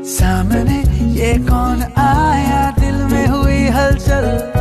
सामने ये कौन आया, दिल में हुई हलचल।